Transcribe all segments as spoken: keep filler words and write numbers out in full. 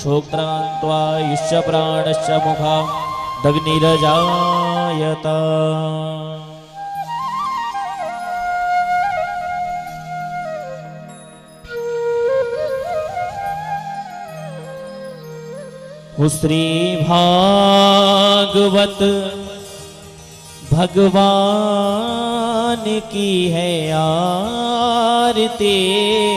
क्षोत्रान्त्वा युष्य प्राणश्च मुखा दग्निरजायत। श्री भागवत भगवान की है आरती,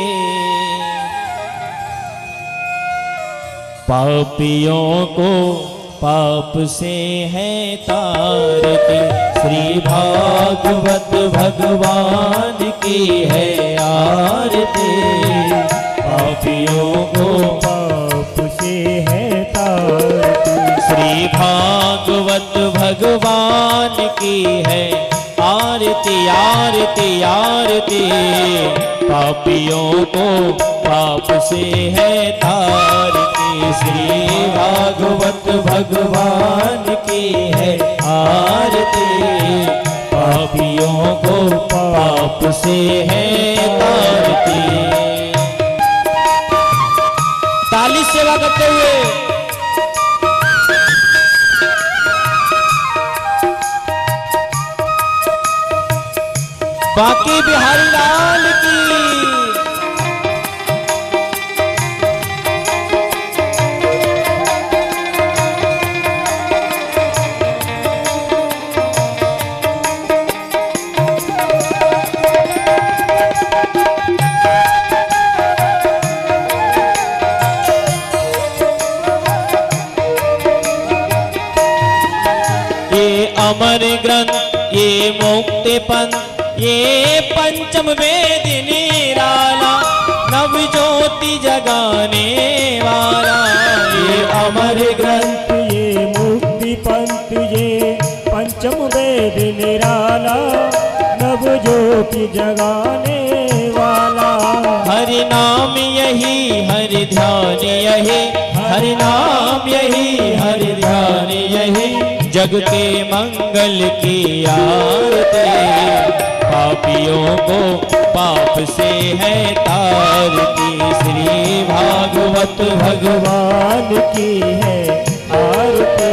पापियों को पाप से है तारती। श्री भागवत भगवान की है आरती, पापियों को पाप से है तारती। श्री भागवत भगवान की है आरती आरती आरती, पापियों को पाप से है तारती। श्री भागवत भगवान की है आरती, पापियों को पाप से है तारती। ताली सेवा करते हुए बाकी बिहारी लाल की। ये अमर ग्रंथ, ये मुक्ति पंथ, ये पंचम वेद निराला, नव ज्योति जगाने वाला। ये अमर ग्रंथ, ये मुक्ति पंथ, ये पंचम वेद निराला, नव ज्योति जगाने वाला। हरि नाम यही हरि ध्यान यही, हरि नाम यही हरि ध्यान यही, जग के मंगल की आरती। पापियों को पाप से है तारती। श्री भागवत भगवान की है आरती,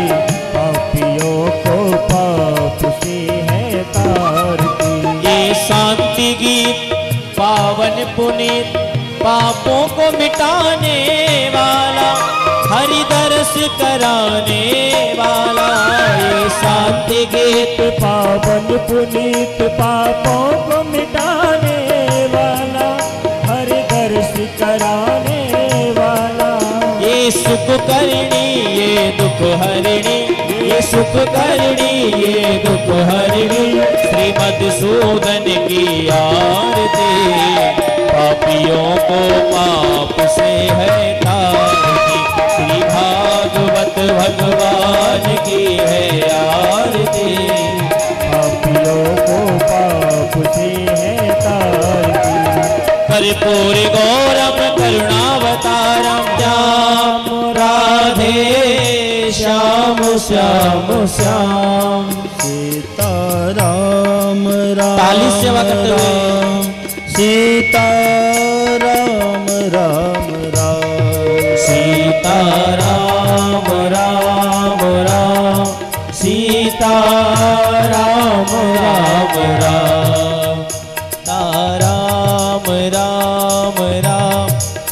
पापियों को पाप से है तारती। ये शांति गीत पावन पुनीत, पापों को मिटाने वाला, हरि दर्श कराने वाला। ये शांति गीत पावन पुनीत, पापों को मिटाने वाला, हरि दर्श कराने वाला। ये सुख करणी ये दुख हरिणी, ये सुख करणी ये दुख हरिणी, श्री मधुसूदन की आरती। पापियों को पाप से है तारती। श्री भागवत भगवान की है आरती, पापियों को पाप से है तारती। कर्पूर गौरम करुणावतारम, श्याम राधे श्याम श्याम श्याम, सीताराम राम। ताली सेवा करते हुए सीताराम राम राम, सीताराम राम राम, सीताराम राम राम, ताराम राम राम,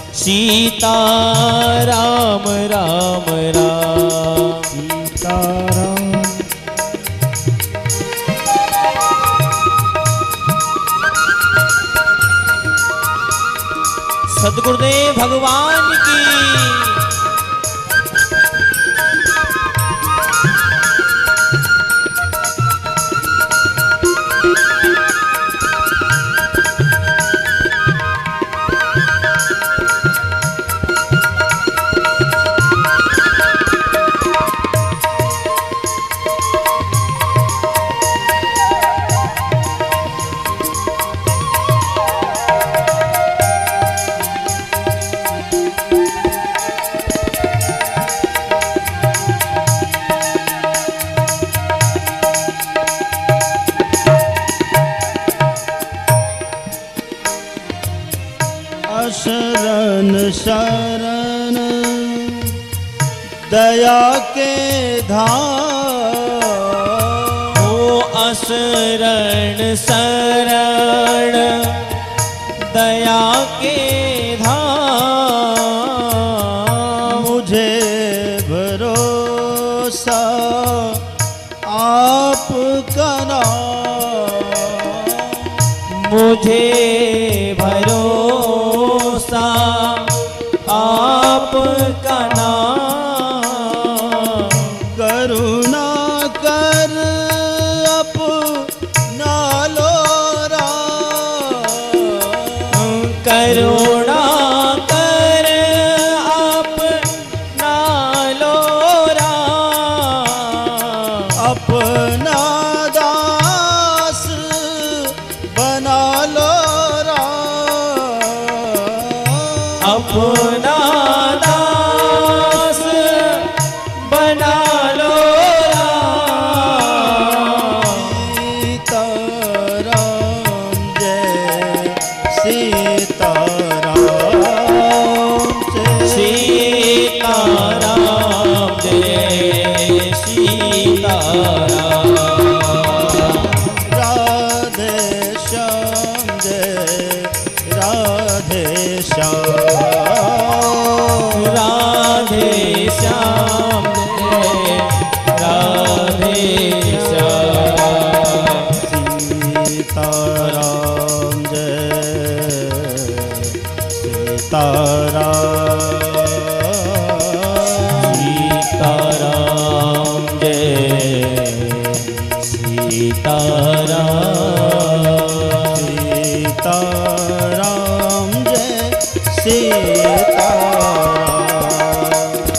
सीताराम राम राम, सीताराम। सद्गुरुदेव भगवान की। शरण शरण दया के धाम हो असरण शरण दया के धाम मुझे भरोसा आपका नाम मुझे भरोसा आपका नाम करुणा कर अपना लो राम करुणा कर अपना लो राम अपना दास बना लो राम अपना दास बना लो राम सीताराम जय सीताराम जय सीताराम जय सीताराम राधे श्याम जय राधे श्याम राधे श्याम जय राधे श्याम सीताराम जय सीताराम सीताराम जय सीताराम सीताराम जय सीताराम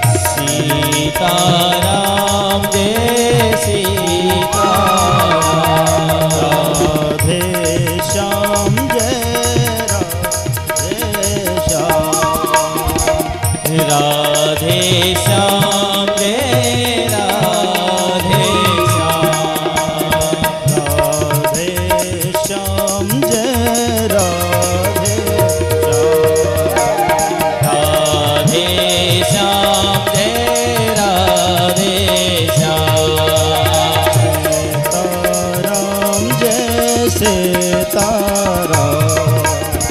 सीताराम जय सीताराम राधे श्याम जय राधे श्याम राधे श्याम जय राधे श्याम राधे श्याम जय राधे श्याम राधे श्याम जय राधे श्याम सीताराम जय सीताराम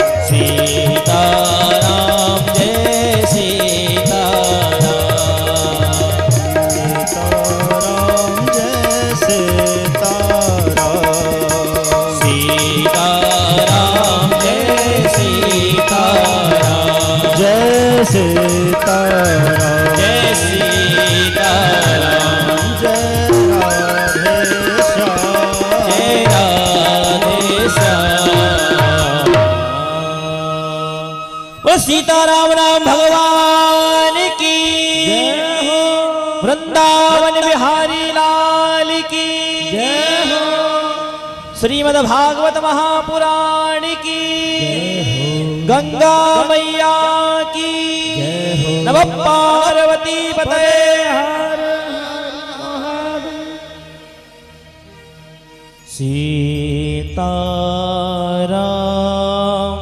सीताराम जय सीताराम सीताराम जय सीताराम सीताराम जय सीताराम जय सीताराम जय सीताराम जय राधे श्याम जय राधे श्याम वो सीताराम राम भगवान की जय हो वृंदावन बिहारी लाल की जय हो श्रीमद् भागवत महापुराण की गंगा मैया की नमः पार्वती पते हर सीताराम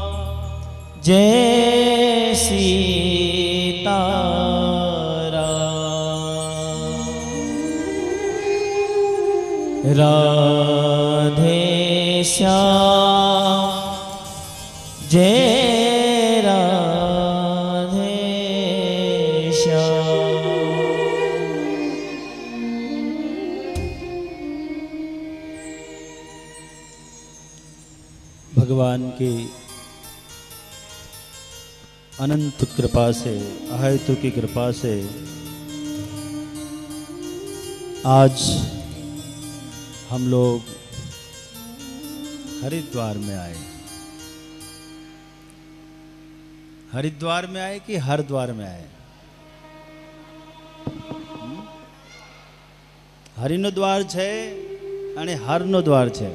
जय सीताराम राधे श्याम जय राधे श्याम भगवान की अनंत कृपा से अहेतु की कृपा से आज हम लोग हरिद्वार में आए। हरिद्वार में आए कि हरिद्वार में आए? हरिनो द्वार छे અને હરનો દ્વાર છે।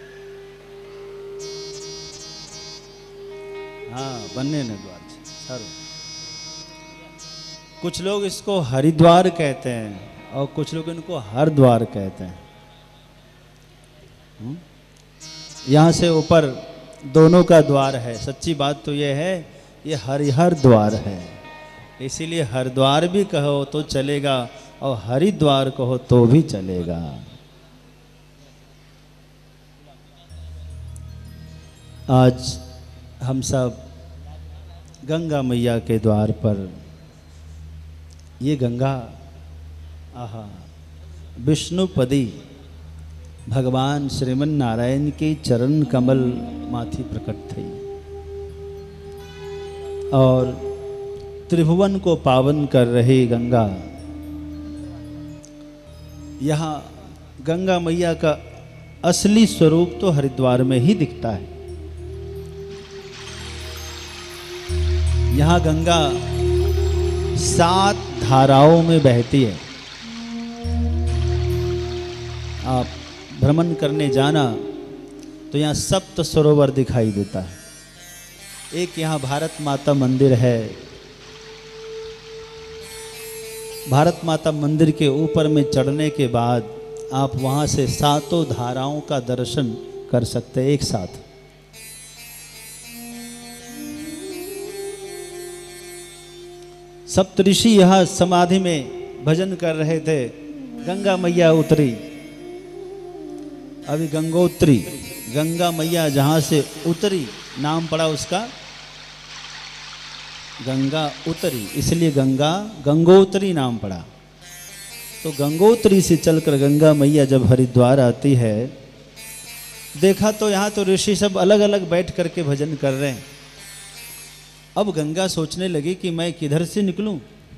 हाँ बनने ने द्वार छे। सारू। कुछ लोग इसको हरिद्वार कहते हैं और कुछ लोग इनको हरद्वार कहते हैं। यहाँ से ऊपर दोनों का द्वार है। सच्ची बात तो यह है ये हरिहर द्वार है। इसीलिए हरिद्वार भी कहो तो चलेगा और हरिद्वार कहो तो भी चलेगा। आज हम सब गंगा मैया के द्वार पर, ये गंगा आहा विष्णुपदी भगवान श्रीमन नारायण के चरण कमल माथी प्रकट थी और त्रिभुवन को पावन कर रही गंगा, यहाँ गंगा मैया का असली स्वरूप तो हरिद्वार में ही दिखता है। यहाँ गंगा सात धाराओं में बहती है। आप भ्रमण करने जाना तो यहाँ सप्त सरोवर दिखाई देता है। एक यहाँ भारत माता मंदिर है। भारत माता मंदिर के ऊपर में चढ़ने के बाद आप वहाँ से सातों धाराओं का दर्शन कर सकते हैं एक साथ। सप्तऋषि यहाँ समाधि में भजन कर रहे थे। गंगा मैया उतरी, अभी गंगोत्री, गंगा मैया जहाँ से उतरी नाम पड़ा उसका गंगा उतरी, इसलिए गंगा गंगोत्री नाम पड़ा। तो गंगोत्री से चलकर गंगा मैया जब हरिद्वार आती है, देखा तो यहाँ तो ऋषि सब अलग अलग बैठ करके भजन कर रहे हैं। अब गंगा सोचने लगी कि मैं किधर से निकलूं?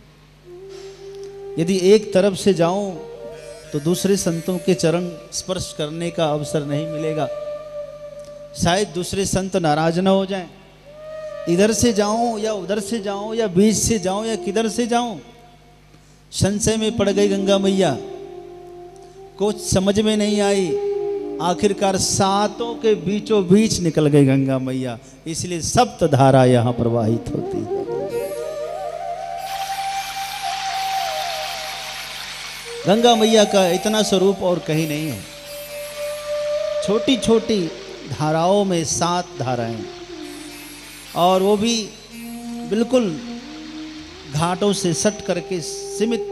यदि एक तरफ से जाऊं तो दूसरे संतों के चरण स्पर्श करने का अवसर नहीं मिलेगा, शायद दूसरे संत नाराज न हो जाएं। इधर से जाऊं या उधर से जाऊं या बीच से जाऊं या किधर से जाऊं? संशय में पड़ गई गंगा मैया, कुछ समझ में नहीं आई। आखिरकार सातों के बीचों बीच निकल गई गंगा मैया, इसलिए सप्त धारा यहां प्रवाहित होती है। गंगा मैया का इतना स्वरूप और कहीं नहीं है। छोटी छोटी धाराओं में सात धाराएं, और वो भी बिल्कुल घाटों से सट करके सीमित।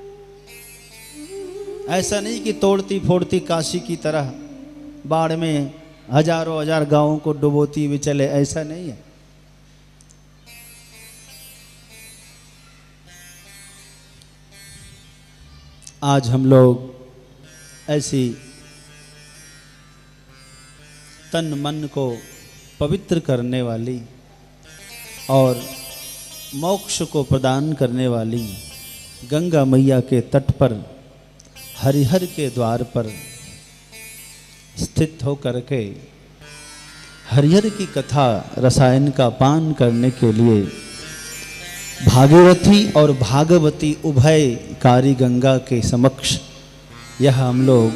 ऐसा नहीं कि तोड़ती फोड़ती काशी की तरह बाढ़ में हजारों हजार गांवों को डुबोती हुई चले, ऐसा नहीं है। आज हम लोग ऐसी तन मन को पवित्र करने वाली और मोक्ष को प्रदान करने वाली गंगा मैया के तट पर, हरिहर के द्वार पर स्थित होकर के हरिहर की कथा रसायन का पान करने के लिए भागीरथी और भागवती उभयकारी गंगा के समक्ष यह हम लोग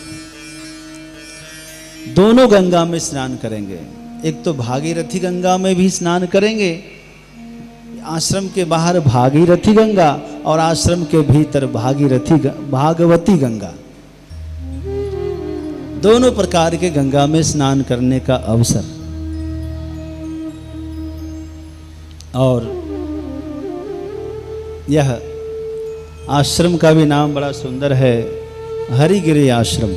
दोनों गंगा में स्नान करेंगे। एक तो भागीरथी गंगा में भी स्नान करेंगे, आश्रम के बाहर भागीरथी गंगा और आश्रम के भीतर भागीरथी भागवती गंगा, दोनों प्रकार के गंगा में स्नान करने का अवसर। और यह आश्रम का भी नाम बड़ा सुंदर है, हरिगिरी आश्रम।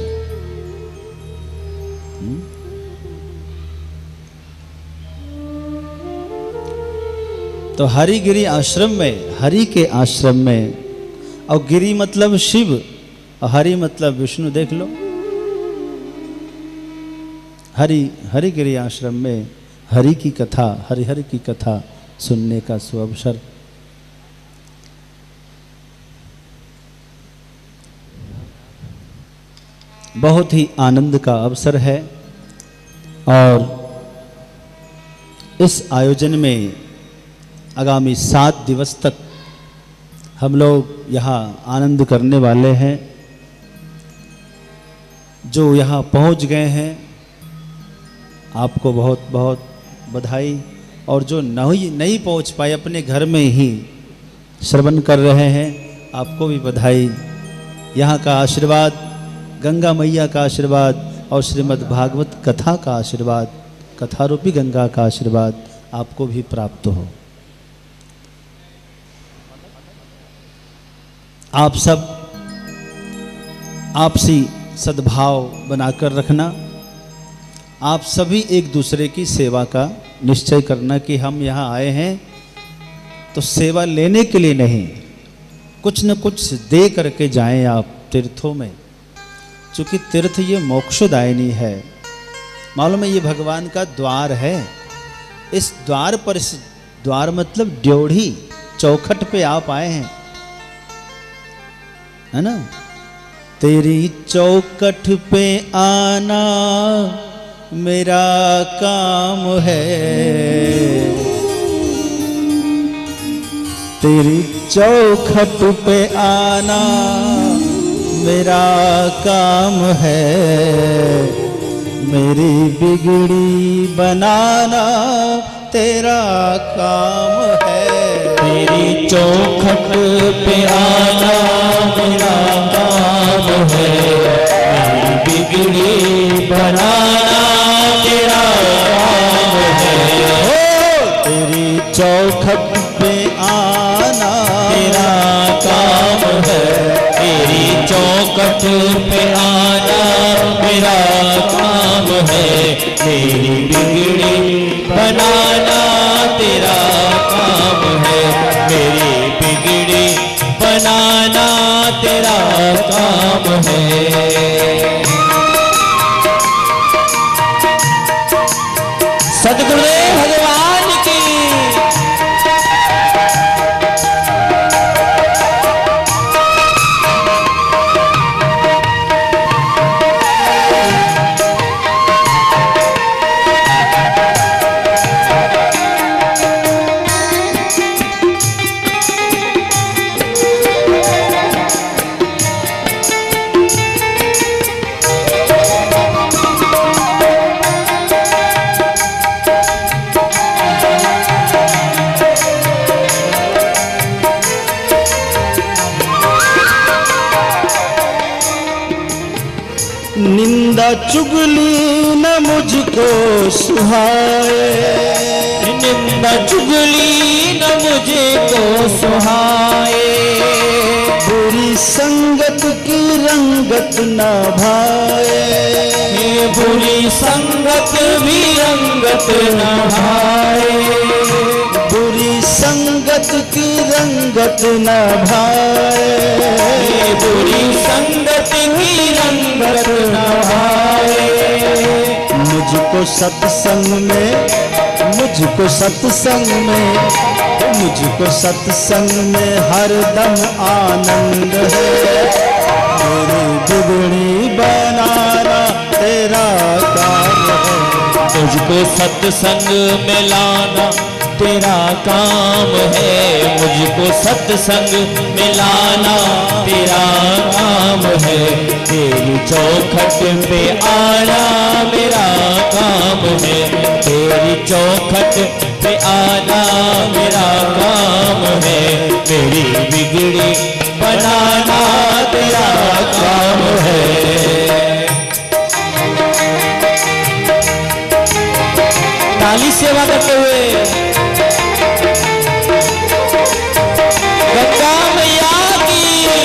तो हरिगिरी आश्रम में, हरि के आश्रम में, और गिरी मतलब शिव और हरि मतलब विष्णु, देख लो। हरि हरिगिरी आश्रम में हरि की कथा, हरिहर की कथा सुनने का सुअवसर। बहुत ही आनंद का अवसर है। और इस आयोजन में आगामी सात दिवस तक हम लोग यहाँ आनंद करने वाले हैं। जो यहाँ पहुँच गए हैं आपको बहुत बहुत बधाई, और जो नहीं नहीं पहुँच पाए अपने घर में ही श्रवण कर रहे हैं आपको भी बधाई। यहाँ का आशीर्वाद, गंगा मैया का आशीर्वाद और श्रीमद् भागवत कथा का आशीर्वाद, कथा रूपी गंगा का आशीर्वाद आपको भी प्राप्त हो। आप सब आपसी सद्भाव बनाकर रखना। आप सभी एक दूसरे की सेवा का निश्चय करना कि हम यहाँ आए हैं तो सेवा लेने के लिए नहीं, कुछ न कुछ दे करके जाएं आप तीर्थों में, क्योंकि तीर्थ ये मोक्षदायिनी है। मालूम है ये भगवान का द्वार है। इस द्वार पर, इस द्वार मतलब ड्योढ़ी चौखट पे आप आए हैं, है ना। तेरी चौखट पे आना मेरा काम है, तेरी चौखट पे आना मेरा काम है, मेरी बिगड़ी बनाना तेरा काम है। तेरी चौखट पे आना मेरा काम है, मेरी बिगड़ी बनाना तेरा काम है। तेरी चौखट पे आना तेरा काम है, तेरी चौखट पे आना मेरा काम है, मेरी बिगड़ी बनाना तेरा काम है, मेरी बिगड़ी बनाना तेरा काम है। सद्गुरुदेव भगवान की। निंदा चुगली न मुझको सुहाए, निंदा चुगली न मुझको सुहाए, बुरी संगत की रंगत न भाए, बुरी संगत भी रंगत न भाए, बुरी संगत की रंगत न भाए, बुरी संगत की रंगत न भाए। मुझको सत्संग में, मुझको सत्संग में, मुझको सत्संग में हरदम आनंद है, मेरी बिगड़ी बनाना तेरा काम है। मुझको सत्संग में लाना तेरा काम है, मुझको सत्संग में लाना तेरा काम है, तेरी चौखट पे आना मेरा काम है, तेरी चौखट पे आना मेरा काम है, मेरी बिगड़ी बनाना तेरा काम है। ताली सेवा करते हुए गंगा मैया की।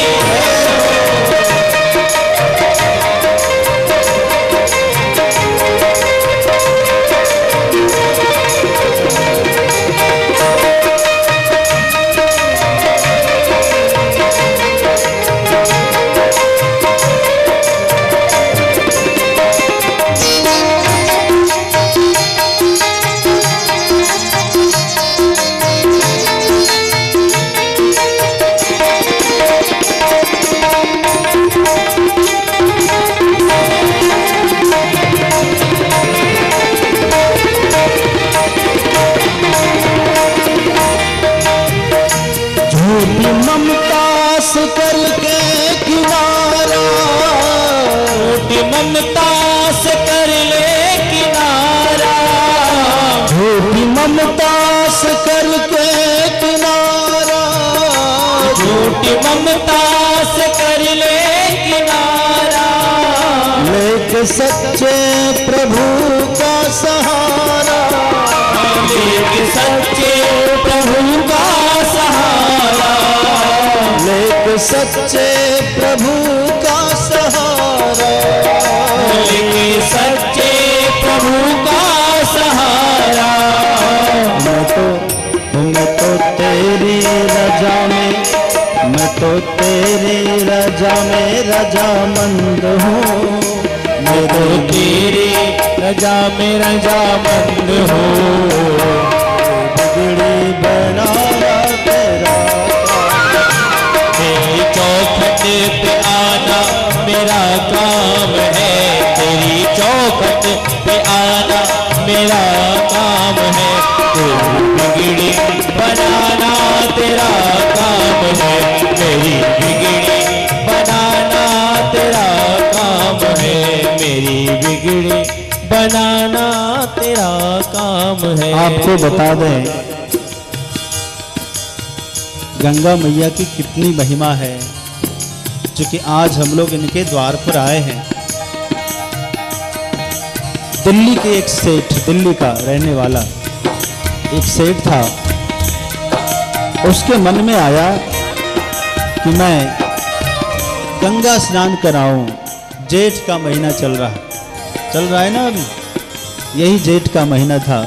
ममता से करके किनारा, ममता से कर ले किनारा, झूठी ममता से करके किनारा, झूठी ममता से कर ले किनारा, लेके सच्चे प्रभु का सहारा, लेके सच्चे प्रभु का सहारा, लेके सच्चे प्रभु का सहारा, लेके सच्चे प्रभु का सहारा। मैं तो मैं तो तेरी रजा में, मैं तो तेरी रजा में रजामंद हूँ, मैं तो तेरी रजा में रजामंद हूँ। बिगड़ी बनाया तेरा, तेरी चौखट पे आना मेरा काम है, तेरी चौखट पे आना मेरा काम है। तेरी बिगड़ी बनाना तेरा काम है, मेरी बिगड़ी बनाना तेरा काम है, मेरी बिगड़ी बनाना तेरा काम है। आपको बता दें गंगा मैया की कितनी महिमा है, क्योंकि आज हम लोग इनके द्वार पर आए हैं। दिल्ली के एक सेठ, दिल्ली का रहने वाला एक सेठ था, उसके मन में आया कि मैं गंगा स्नान कराऊं। जेठ का महीना चल रहा चल रहा है ना अभी, यही जेठ का महीना था।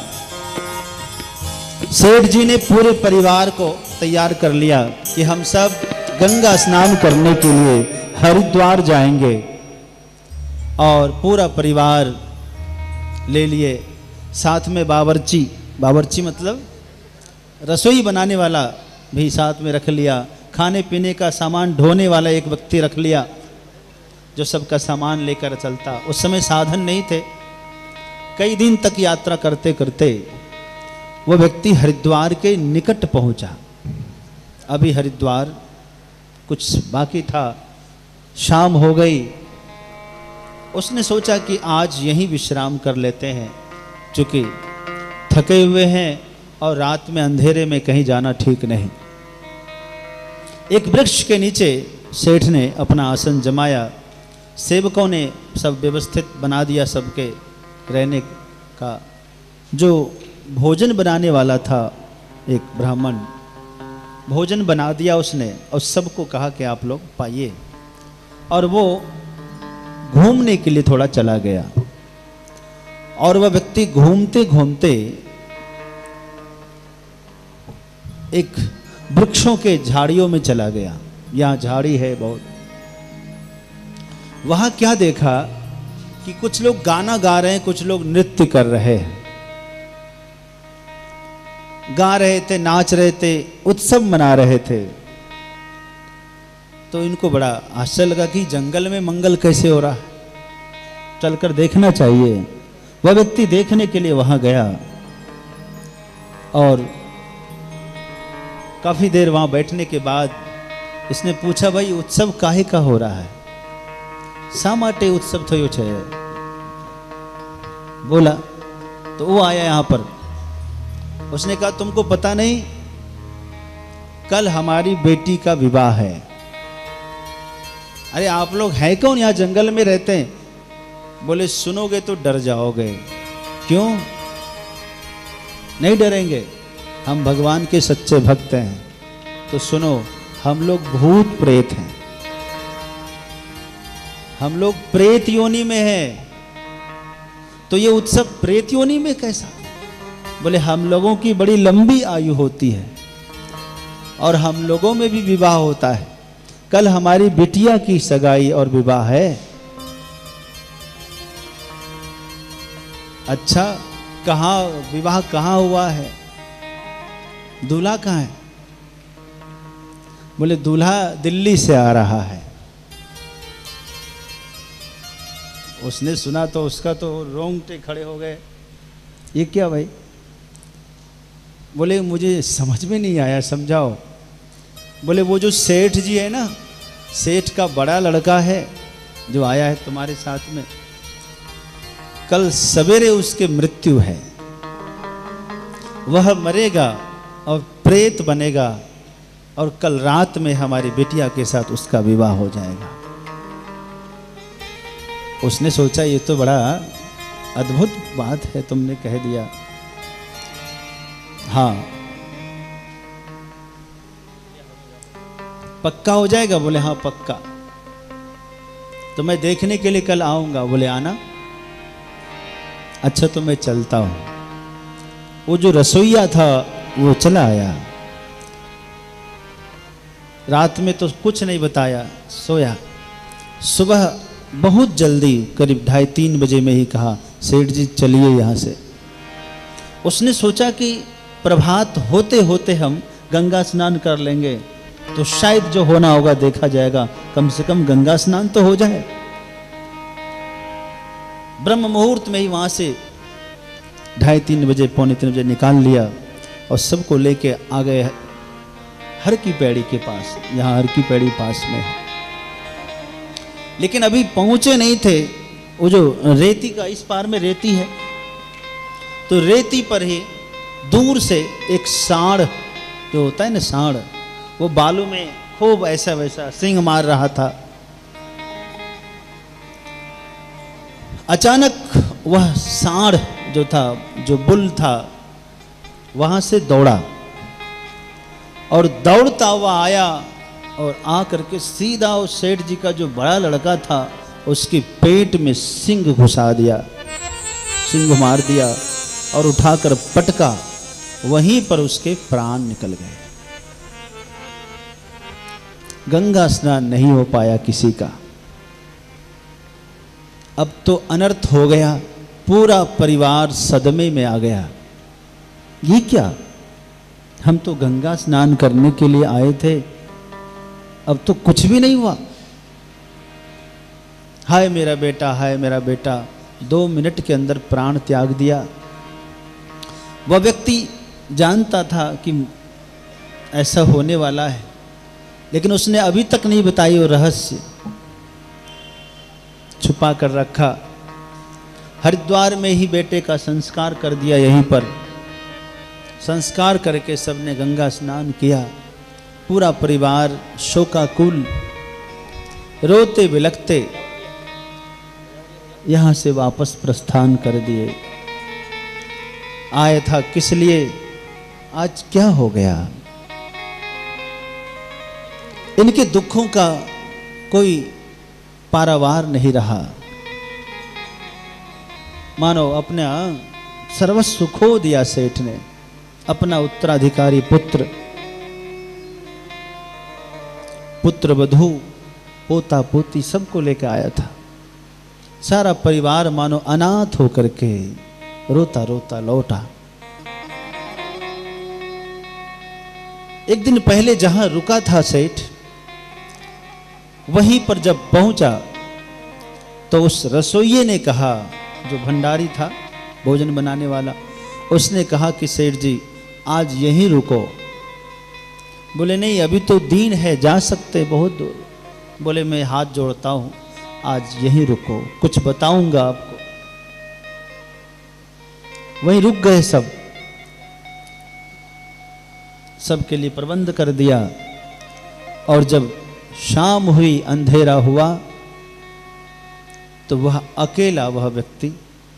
सेठ जी ने पूरे परिवार को तैयार कर लिया कि हम सब गंगा स्नान करने के लिए हरिद्वार जाएंगे, और पूरा परिवार ले लिए। साथ में बावर्ची, बावर्ची मतलब रसोई बनाने वाला भी साथ में रख लिया, खाने पीने का सामान ढोने वाला एक व्यक्ति रख लिया जो सबका सामान लेकर चलता। उस समय साधन नहीं थे। कई दिन तक यात्रा करते करते वो व्यक्ति हरिद्वार के निकट पहुंचा। अभी हरिद्वार कुछ बाकी था, शाम हो गई। उसने सोचा कि आज यहीं विश्राम कर लेते हैं, क्योंकि थके हुए हैं और रात में अंधेरे में कहीं जाना ठीक नहीं। एक वृक्ष के नीचे सेठ ने अपना आसन जमाया, सेवकों ने सब व्यवस्थित बना दिया सबके रहने का। जो भोजन बनाने वाला था एक ब्राह्मण, भोजन बना दिया उसने और सबको कहा कि आप लोग पाइए, और वो घूमने के लिए थोड़ा चला गया। और वह व्यक्ति घूमते घूमते एक वृक्षों के झाड़ियों में चला गया। यहाँ झाड़ी है बहुत। वहां क्या देखा कि कुछ लोग गाना गा रहे हैं, कुछ लोग नृत्य कर रहे हैं, गा रहे थे, नाच रहे थे, उत्सव मना रहे थे। तो इनको बड़ा आश्चर्य लगा कि जंगल में मंगल कैसे हो रहा है, चलकर देखना चाहिए। वह व्यक्ति देखने के लिए वहां गया और काफी देर वहां बैठने के बाद इसने पूछा, भाई उत्सव काहे का हो रहा है, शा माटे उत्सव थयो छे? बोला तो वो आया यहां पर। उसने कहा, तुमको पता नहीं, कल हमारी बेटी का विवाह है। अरे आप लोग हैं कौन, यहां जंगल में रहते हैं? बोले सुनोगे तो डर जाओगे। क्यों नहीं डरेंगे, हम भगवान के सच्चे भक्त हैं। तो सुनो, हम लोग भूत प्रेत हैं, हम लोग प्रेत योनि में हैं। तो ये उत्सव प्रेत योनि में कैसा? बोले हम लोगों की बड़ी लंबी आयु होती है और हम लोगों में भी विवाह होता है। कल हमारी बिटिया की सगाई और विवाह है। अच्छा, कहाँ विवाह कहाँ हुआ है? दूल्हा कहाँ है? बोले दूल्हा दिल्ली से आ रहा है। उसने सुना तो उसका तो रोंगटे खड़े हो गए। ये क्या भाई? बोले मुझे समझ में नहीं आया, समझाओ। बोले वो जो सेठ जी है ना, सेठ का बड़ा लड़का है जो आया है तुम्हारे साथ में, कल सवेरे उसकी मृत्यु है, वह मरेगा और प्रेत बनेगा और कल रात में हमारी बिटिया के साथ उसका विवाह हो जाएगा। उसने सोचा ये तो बड़ा अद्भुत बात है, तुमने कह दिया। हाँ, पक्का हो जाएगा? बोले हाँ पक्का। तो मैं देखने के लिए कल आऊंगा। बोले आना। अच्छा तो मैं चलता हूं। वो जो रसोईया था वो चला आया। रात में तो कुछ नहीं बताया, सोया। सुबह बहुत जल्दी करीब ढाई तीन बजे में ही कहा सेठ जी चलिए यहाँ से। उसने सोचा कि प्रभात होते होते हम गंगा स्नान कर लेंगे तो शायद जो होना होगा देखा जाएगा, कम से कम गंगा स्नान तो हो जाए। ब्रह्म मुहूर्त में ही वहां से ढाई तीन बजे पौने तीन बजे निकाल लिया और सबको लेके आ गए हर की पैड़ी के पास। यहाँ हर की पैड़ी पास में है, लेकिन अभी पहुंचे नहीं थे। वो जो रेती का इस पार में रेती है, तो रेती पर ही दूर से एक सांड जो होता है ना, सांड, वो बालू में खूब ऐसा वैसा सिंह मार रहा था। अचानक वह सांड जो था, जो बुल था, वहां से दौड़ा और दौड़ता हुआ आया और आ करके सीधा उस सेठ जी का जो बड़ा लड़का था उसके पेट में सिंह घुसा दिया, सिंह मार दिया और उठाकर पटका। वहीं पर उसके प्राण निकल गए। गंगा स्नान नहीं हो पाया किसी का। अब तो अनर्थ हो गया, पूरा परिवार सदमे में आ गया। ये क्या, हम तो गंगा स्नान करने के लिए आए थे, अब तो कुछ भी नहीं हुआ। हाय मेरा बेटा, हाय मेरा बेटा। दो मिनट के अंदर प्राण त्याग दिया। वह व्यक्ति जानता था कि ऐसा होने वाला है, लेकिन उसने अभी तक नहीं बताई वो रहस्य, छुपा कर रखा। हरिद्वार में ही बेटे का संस्कार कर दिया। यहीं पर संस्कार करके सबने गंगा स्नान किया। पूरा परिवार शोकाकुल, रोते बिलखते यहां से वापस प्रस्थान कर दिए। आया था किस लिए, आज क्या हो गया। इनके दुखों का कोई पारावार नहीं रहा। मानो अपना सर्वस्व खो दिया सेठ ने, अपना उत्तराधिकारी पुत्र, पुत्र वधू, पोता पोती सबको लेकर आया था। सारा परिवार मानो अनाथ होकर के रोता रोता लौटा। एक दिन पहले जहां रुका था सेठ, वहीं पर जब पहुंचा तो उस रसोइये ने कहा, जो भंडारी था भोजन बनाने वाला, उसने कहा कि सेठ जी आज यहीं रुको। बोले नहीं अभी तो दिन है, जा सकते बहुत दूर। बोले मैं हाथ जोड़ता हूं, आज यहीं रुको, कुछ बताऊंगा आपको। वहीं रुक गए सब, सबके लिए प्रबंध कर दिया। और जब शाम हुई, अंधेरा हुआ, तो वह अकेला वह व्यक्ति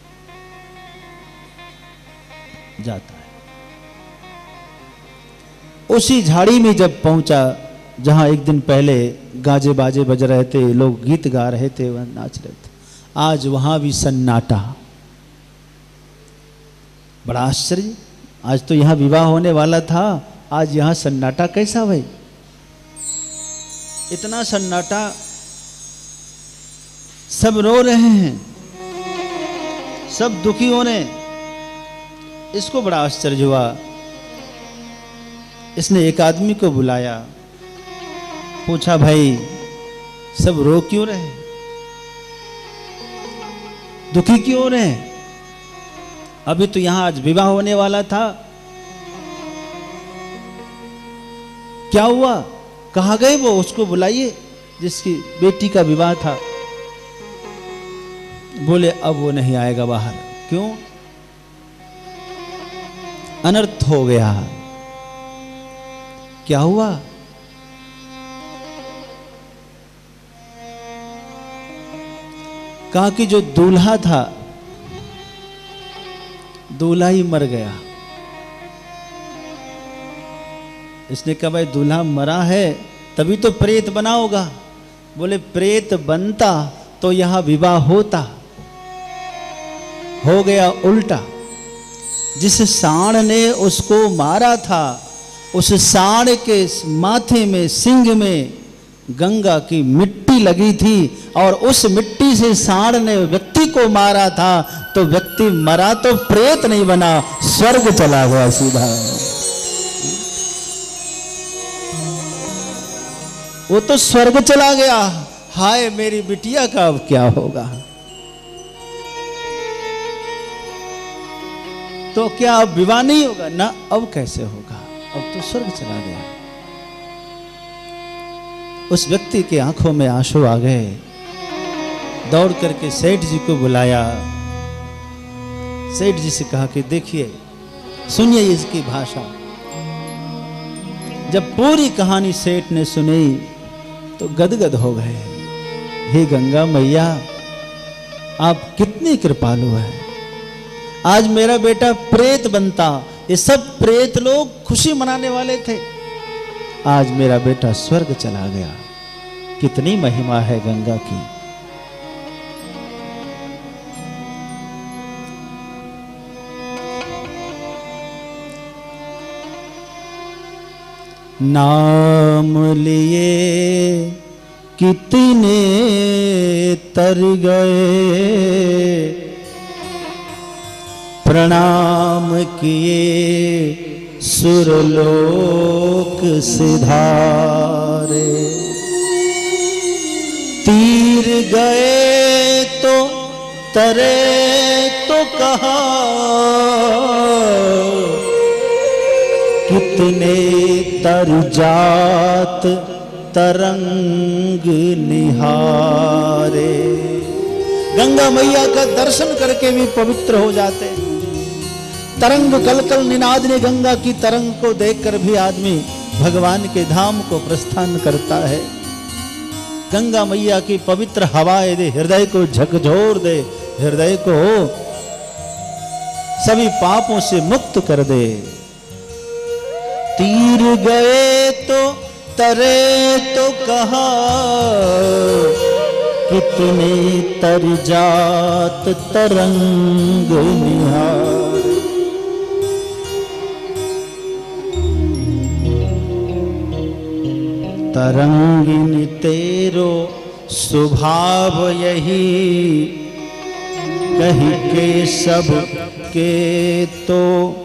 जाता है। उसी झाड़ी में जब पहुंचा जहां एक दिन पहले गाजे बाजे बज रहे थे, लोग गीत गा रहे थे, वह नाच रहे थे, आज वहां भी सन्नाटा। बड़ा आश्चर्य, आज तो यहां विवाह होने वाला था, आज यहां सन्नाटा कैसा भाई। इतना सन्नाटा, सब रो रहे हैं, सब दुखी हो रहे हैं। इसको बड़ा आश्चर्य हुआ। इसने एक आदमी को बुलाया, पूछा भाई सब रो क्यों रहे, दुखी क्यों हो रहे हैं, अभी तो यहां आज विवाह होने वाला था, क्या हुआ, कहां गए वो, उसको बुलाइए जिसकी बेटी का विवाह था। बोले अब वो नहीं आएगा बाहर। क्यों, अनर्थ हो गया। क्या हुआ, कहा कि जो दूल्हा था, दूल्हा ही मर गया। इसने कहा भाई दूल्हा मरा है तभी तो प्रेत बना होगा। बोले प्रेत बनता तो यहां विवाह होता, हो गया उल्टा। जिस सांड ने उसको मारा था, उस सांड के माथे में, सिंग में गंगा की मिट्टी लगी थी, और उस मिट्टी से सांड ने व्यक्ति को मारा था, तो व्यक्ति मरा तो प्रेत नहीं बना, स्वर्ग चला गया सीधा। वो तो स्वर्ग चला गया। हाय मेरी बिटिया का अब क्या होगा? तो क्या अब विवाह नहीं होगा ना? अब कैसे होगा? अब तो स्वर्ग चला गया। उस व्यक्ति के आंखों में आंसू आ गए। दौड़ करके सेठ जी को बुलाया। सेठ जी से कहा कि देखिए, सुनिए इसकी भाषा। जब पूरी कहानी सेठ ने सुनी तो गदगद हो गए। हे गंगा मैया, आप कितनी कृपालु है। आज मेरा बेटा प्रेत बनता, ये सब प्रेत लोग खुशी मनाने वाले थे, आज मेरा बेटा स्वर्ग चला गया। कितनी महिमा है गंगा की। नाम लिए कितने तर गए, प्रणाम किए सुरलोक सिधारे। तीर गए तो तरे तो कहा, कितने तर जात तरंग निहारे। गंगा मैया का दर्शन करके भी पवित्र हो जाते हैं। तरंग कलकल निनाद ने गंगा की तरंग को देखकर भी आदमी भगवान के धाम को प्रस्थान करता है। गंगा मैया की पवित्र हवाएं दे, हृदय को झकझोर दे, हृदय को सभी पापों से मुक्त कर दे। तीर गए तो तरे तो कहा, कितने तर जात तरंग निहार। तरंगिन तेरो स्वभाव यही, कही के सब के तो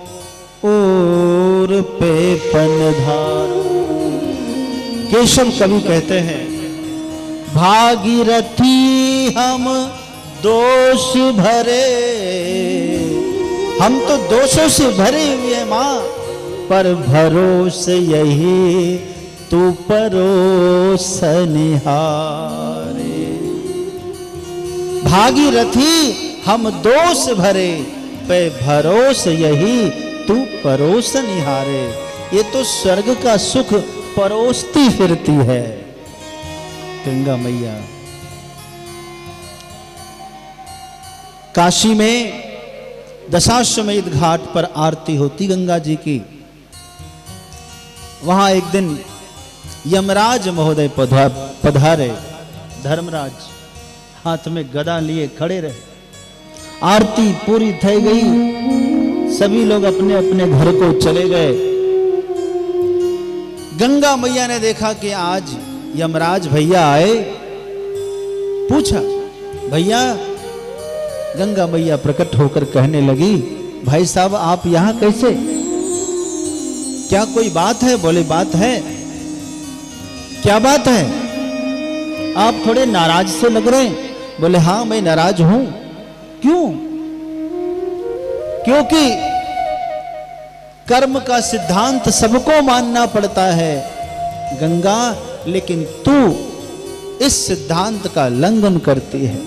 और पे पनधार। केशव कवि कहते हैं, भागीरथी हम दोष भरे, हम तो दोषों से भरे हुए हैं मां, पर भरोसे यही तू परोस निहारे। भागीरथी हम दोष भरे, पे भरोस यही तू परोस निहारे। ये तो स्वर्ग का सुख परोसती फिरती है गंगा मैया। काशी में दशाश्वमेध घाट पर आरती होती गंगा जी की। वहां एक दिन यमराज महोदय पधारे। धर्मराज हाथ में गदा लिए खड़े रहे। आरती पूरी થઈ गई, सभी लोग अपने अपने घर को चले गए। गंगा मैया ने देखा कि आज यमराज भैया आए। पूछा, भैया? गंगा मैया प्रकट होकर कहने लगी, भाई साहब आप यहां कैसे? क्या कोई बात है? बोले बात है। क्या बात है? आप थोड़े नाराज से लग रहे हैं। बोले हाँ मैं नाराज हूं। क्यों? क्योंकि कर्म का सिद्धांत सबको मानना पड़ता है गंगा, लेकिन तू इस सिद्धांत का उल्लंघन करती है।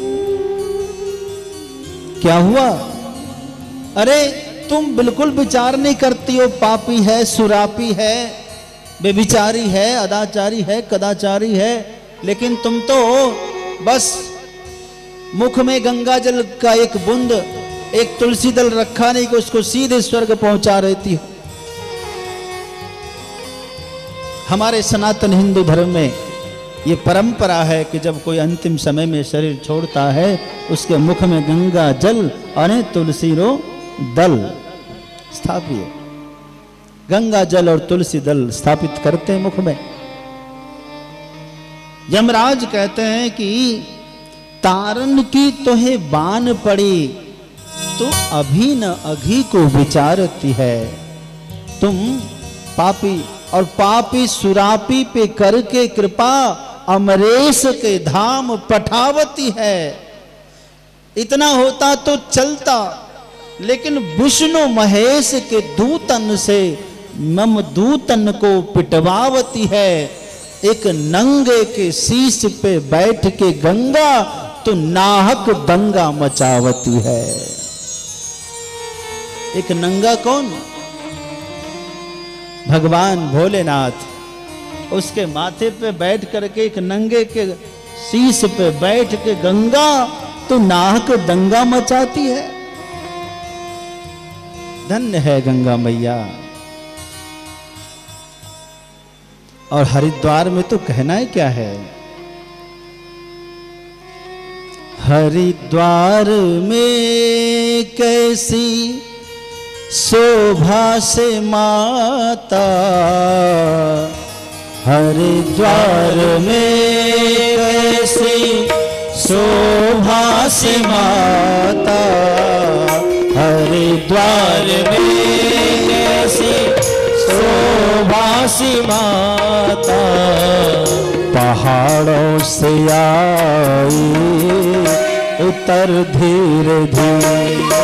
क्या हुआ? अरे तुम बिल्कुल विचार नहीं करती हो। पापी है, सुरापी है, बेविचारी है, अदाचारी है, कदाचारी है, लेकिन तुम तो बस मुख में गंगा जल का एक बूंद, एक तुलसी दल रखा नहीं कि उसको सीधे स्वर्ग पहुंचा रहती हो। हमारे सनातन हिंदू धर्म में ये परंपरा है कि जब कोई अंतिम समय में शरीर छोड़ता है उसके मुख में गंगा जल और तुलसी रो दल स्थापित, गंगा जल और तुलसी दल स्थापित करते हैं मुख में। यमराज कहते हैं कि तारन की तोहे बान पड़ी, तो अभी न अघी को विचारती है। तुम पापी और पापी सुरापी पे करके कृपा अमरेश के धाम पठावती है। इतना होता तो चलता, लेकिन विष्णु महेश के दूतन से मम दूतन को पिटवावती है। एक नंगे के शीश पे बैठ के गंगा तो नाहक दंगा मचावती है। एक नंगा कौन? भगवान भोलेनाथ। उसके माथे पे बैठ करके एक नंगे के शीश पे बैठ के गंगा तो नाहक दंगा मचाती है। धन्य है गंगा मैया। और हरिद्वार में तो कहना ही क्या है, हरिद्वार में कैसी शोभा से माता, हरिद्वार में कैसी शोभा से माता, हरिद्वार में कैसी शोभा से माता, पहाड़ों से आई उतर धीरे धीरे,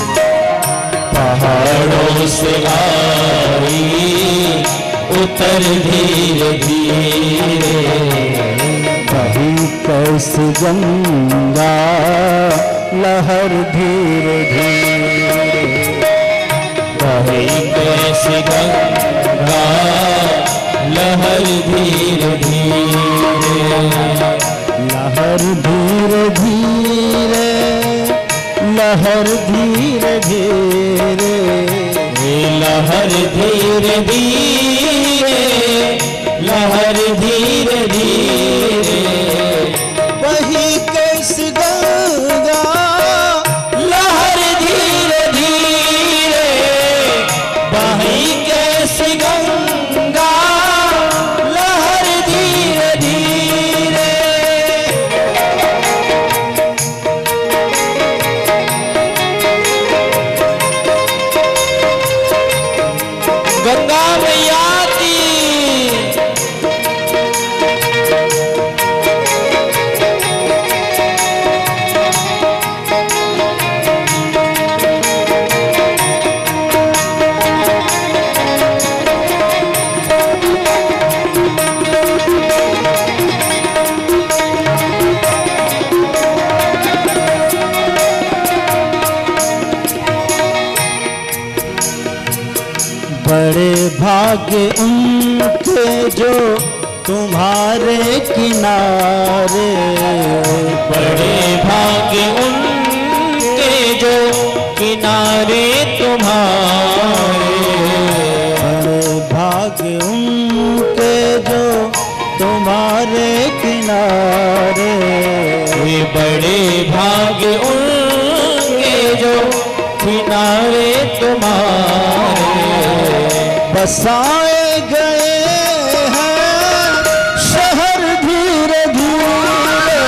पहाड़ों से आई उतर धीरे धीरे, बही कैसी गंगा लहर धीरे धीरे, बही कैसी गंगा लहर धीरे धीरे, लहर धीरे धीरे, लहर धीरे धीरे, लहर धीरे धीरे, लहर धीरे धीरे, वही कैसी गंगा लहर धीरे धीरे, वही कैसी गंगा लहर धीरे धीरे। गंगा मैया की बड़े भाग्य उनके जो तुम्हारे किनारे, बड़े भाग्य उनके जो किनारे तुम्हारे, बड़े भाग्य उनके जो तुम्हारे किनारे, वे बड़े भाग्य उनके जो किनारे तुम्हारे, बसाए गए हैं शहर धीरे धीरे,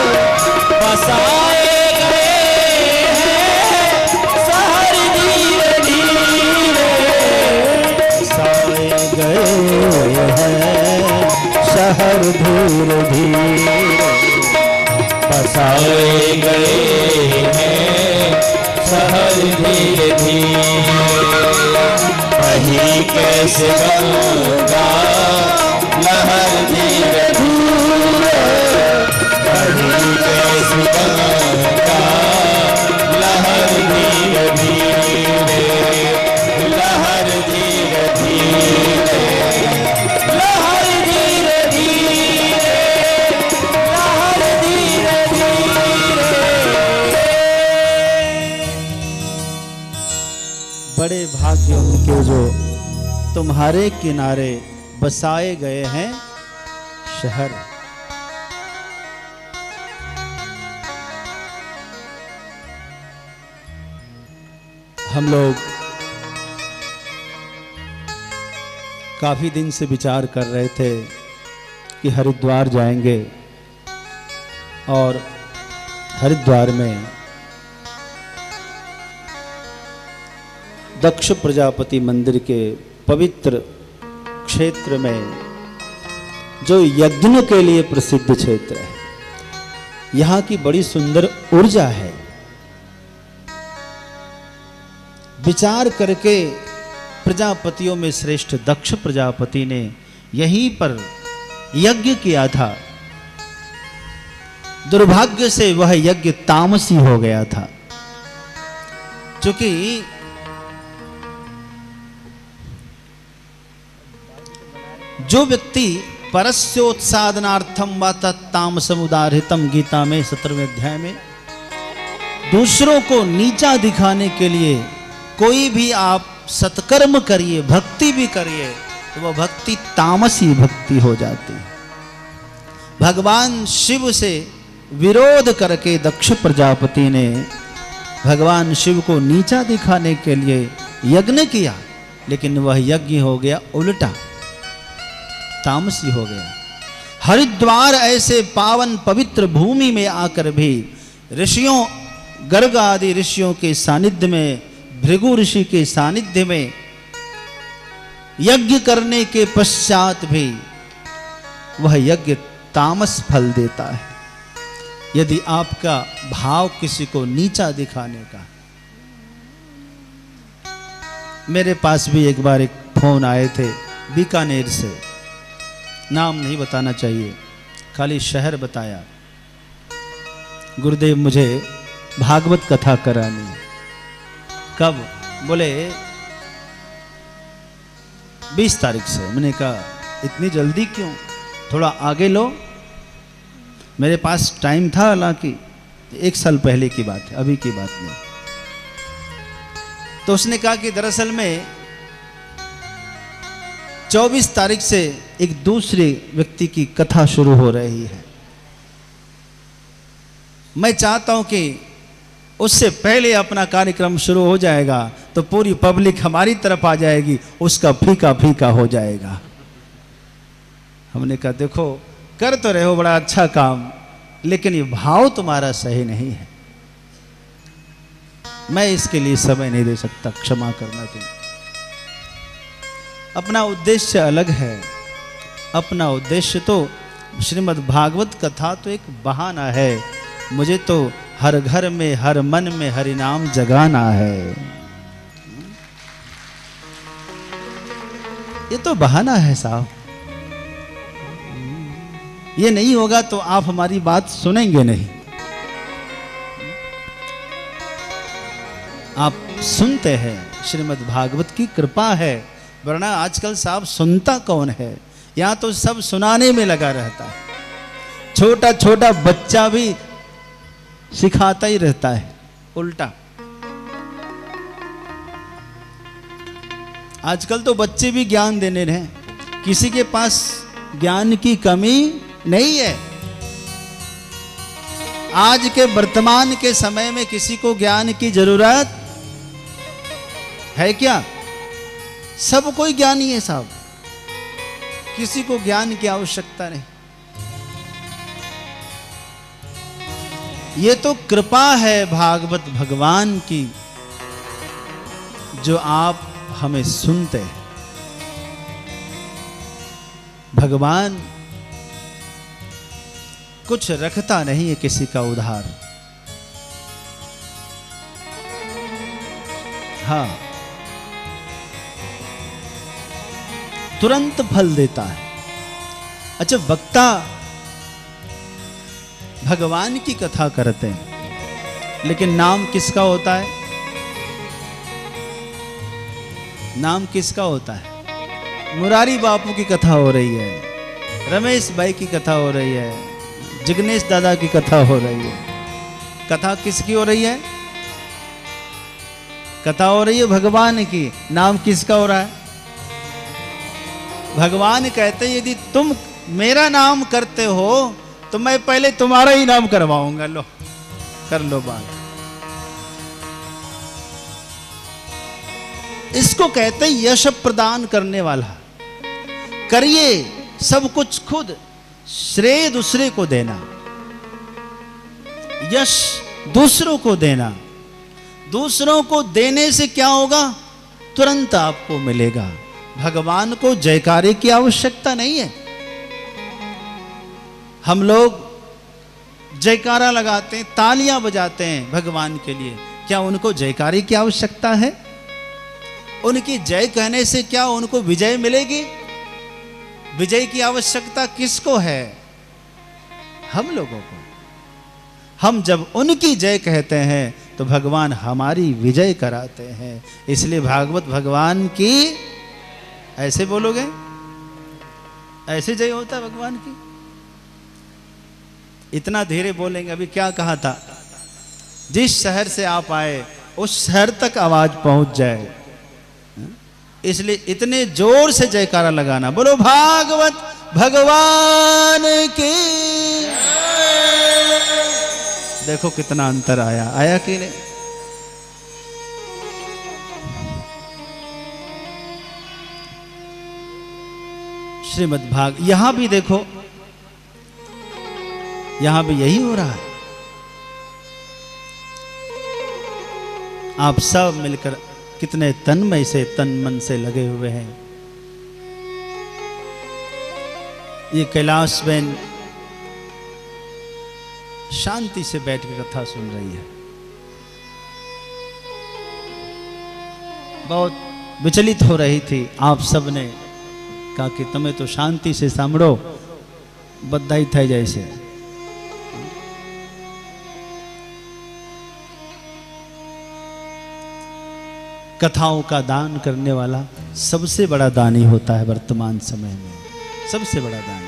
बसाए गए हैं शहर धीरे धीरे, बसाए गए हैं शहर धीरे धीरे, बसाए गए हैं शहर धीरे धीरे, वही कैसे गंगा लहर धीरे धीरे, वही कैसे गंगा लहर धीरे धीरे, लहर धीरे धीरे, लहर धीरे धीरे, लहर धीरे धीरे। बड़े भाग्य उनके जो तुम्हारे किनारे बसाए गए हैं शहर। हम लोग काफी दिन से विचार कर रहे थे कि हरिद्वार जाएंगे और हरिद्वार में दक्ष प्रजापति मंदिर के पवित्र क्षेत्र में जो यज्ञ के लिए प्रसिद्ध क्षेत्र है, यहाँ की बड़ी सुंदर ऊर्जा है। विचार करके प्रजापतियों में श्रेष्ठ दक्ष प्रजापति ने यहीं पर यज्ञ किया था। दुर्भाग्य से वह यज्ञ तामसी हो गया था, क्योंकि जो व्यक्ति परस्योत्सादनार्थम व तत्तामसम उदाहृतम, गीता में सत्रहवें अध्याय में, दूसरों को नीचा दिखाने के लिए कोई भी आप सत्कर्म करिए, भक्ति भी करिए, तो वह भक्ति तामसी भक्ति हो जाती है। भगवान शिव से विरोध करके दक्ष प्रजापति ने भगवान शिव को नीचा दिखाने के लिए यज्ञ किया, लेकिन वह यज्ञ हो गया उल्टा, तामसी हो गया। हरिद्वार ऐसे पावन पवित्र भूमि में आकर भी ऋषियों, गर्ग आदि ऋषियों के सानिध्य में, भृगु ऋषि के सानिध्य में यज्ञ करने के पश्चात भी वह यज्ञ तामस फल देता है। यदि आपका भाव किसी को नीचा दिखाने का। मेरे पास भी एक बार एक फोन आए थे बीकानेर से, नाम नहीं बताना चाहिए, खाली शहर बताया। गुरुदेव मुझे भागवत कथा करानी है। कब? बोले बीस तारीख से। मैंने कहा इतनी जल्दी क्यों, थोड़ा आगे लो। मेरे पास टाइम था, हालांकि एक साल पहले की बात है, अभी की बात नहीं। तो उसने कहा कि दरअसल में चौबीस तारीख से एक दूसरे व्यक्ति की कथा शुरू हो रही है। मैं चाहता हूं कि उससे पहले अपना कार्यक्रम शुरू हो जाएगा तो पूरी पब्लिक हमारी तरफ आ जाएगी, उसका फीका फीका हो जाएगा। हमने कहा देखो कर तो रहे हो बड़ा अच्छा काम, लेकिन ये भाव तुम्हारा सही नहीं है, मैं इसके लिए समय नहीं दे सकता, क्षमा करना तुम। अपना उद्देश्य अलग है। अपना उद्देश्य तो श्रीमद् भागवत कथा तो एक बहाना है, मुझे तो हर घर में हर मन में हरि नाम जगाना है। ये तो बहाना है साहब, ये नहीं होगा तो आप हमारी बात सुनेंगे नहीं। आप सुनते हैं, श्रीमद् भागवत की कृपा है, वरना आजकल साहब सुनता कौन है। यहां तो सब सुनाने में लगा रहता है, छोटा छोटा बच्चा भी सिखाता ही रहता है उल्टा। आजकल तो बच्चे भी ज्ञान देने रहे, किसी के पास ज्ञान की कमी नहीं है। आज के वर्तमान के समय में किसी को ज्ञान की जरूरत है क्या? सब कोई ज्ञानी है साहब, किसी को ज्ञान की आवश्यकता नहीं। ये तो कृपा है भागवत भगवान की, जो आप हमें सुनते हैं। भगवान कुछ रखता नहीं है किसी का उधार। हाँ, तुरंत फल देता है। अच्छा, वक्ता भगवान की कथा करते हैं, लेकिन नाम किसका होता है? नाम किसका होता है? मुरारी बापू की कथा हो रही है, रमेश भाई की कथा हो रही है, जिग्नेश दादा की कथा हो रही है। कथा किसकी हो रही है? कथा हो रही है भगवान की। नाम किसका हो रहा है? भगवान कहते यदि तुम मेरा नाम करते हो तो मैं पहले तुम्हारा ही नाम करवाऊंगा। लो कर लो बात। इसको कहते यश प्रदान करने वाला। करिए सब कुछ खुद, श्रेय दूसरे को देना, यश दूसरों को देना। दूसरों को देने से क्या होगा? तुरंत आपको मिलेगा। भगवान को जयकारे की आवश्यकता नहीं है। हम लोग जयकारा लगाते हैं, तालियां बजाते हैं भगवान के लिए, क्या उनको जयकारे की आवश्यकता है? उनकी जय कहने से क्या उनको विजय मिलेगी? विजय की आवश्यकता किसको है? हम लोगों को। हम जब उनकी जय कहते हैं तो भगवान हमारी विजय कराते हैं। इसलिए भागवत भगवान की, ऐसे बोलोगे, ऐसे जय होता है भगवान की। इतना धीरे बोलेंगे। अभी क्या कहा था? जिस शहर से आप आए उस शहर तक आवाज पहुंच जाए, इसलिए इतने जोर से जयकारा लगाना। बोलो भागवत भगवान की। देखो कितना अंतर आया, आया कि नहीं? श्रीमद् भाग, यहां भी देखो, यहां भी यही हो रहा है। आप सब मिलकर कितने तन्मय से, तन मन से लगे हुए हैं। ये कैलाश बहन शांति से बैठ के कथा सुन रही है। बहुत विचलित हो रही थी। आप सब ने कहा कि तुम्हें तो शांति से सांभळो, बधाई થઈ જાય છે। कथाओं का दान करने वाला सबसे बड़ा दानी होता है वर्तमान समय में, सबसे बड़ा दानी।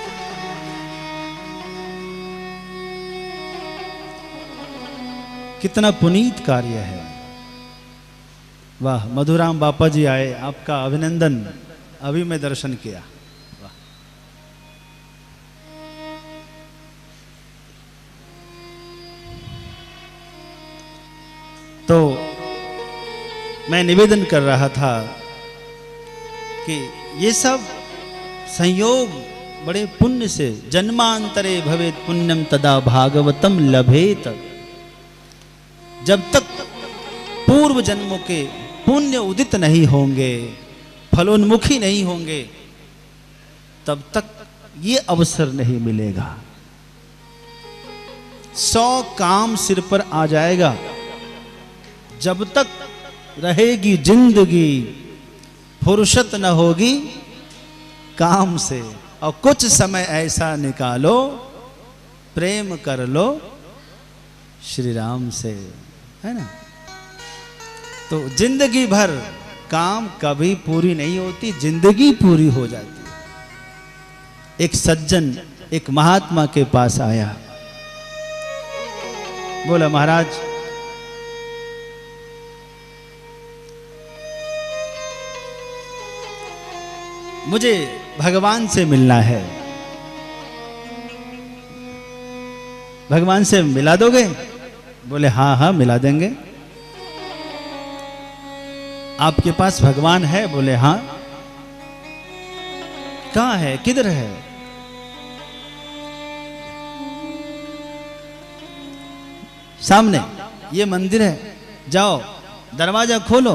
कितना पुनीत कार्य है। वाह, मधुराम बापा जी आए, आपका अभिनंदन। अभी मैं दर्शन किया। वाह। तो मैं निवेदन कर रहा था कि ये सब संयोग बड़े पुण्य से, जन्मांतरे भवेत पुण्यम तदा भागवतम लभेत। जब तक पूर्व जन्मों के पुण्य उदित नहीं होंगे, फलोन्मुखी नहीं होंगे, तब तक ये अवसर नहीं मिलेगा। सौ काम सिर पर आ जाएगा। जब तक रहेगी जिंदगी, फुर्सत न होगी काम से। और कुछ समय ऐसा निकालो, प्रेम कर लो श्री राम से, है ना। तो जिंदगी भर काम कभी पूरी नहीं होती, जिंदगी पूरी हो जाती। एक सज्जन एक महात्मा के पास आया, बोला महाराज मुझे भगवान से मिलना है, भगवान से मिला दोगे? बोले हाँ हाँ मिला देंगे। आपके पास भगवान है? बोले हाँ। कहाँ है, किधर है? सामने ये मंदिर है, जाओ दरवाजा खोलो,